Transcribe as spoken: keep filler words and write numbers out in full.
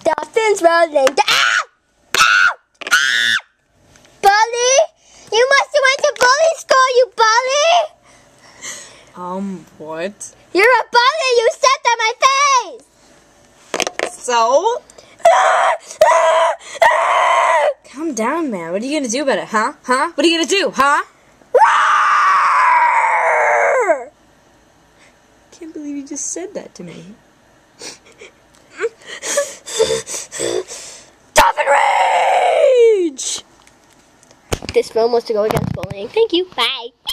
Dauphin's rolling. Ah! Ah! Ah! Bully! You must have went to bully school, you bully! Um, what? You're a bully! You stepped on my face! So? Calm down, man. What are you gonna do about it, huh? Huh? What are you gonna do, huh? Can't believe you just said that to me. Dauphin Rage! This film was to go against bullying. Thank you. Bye.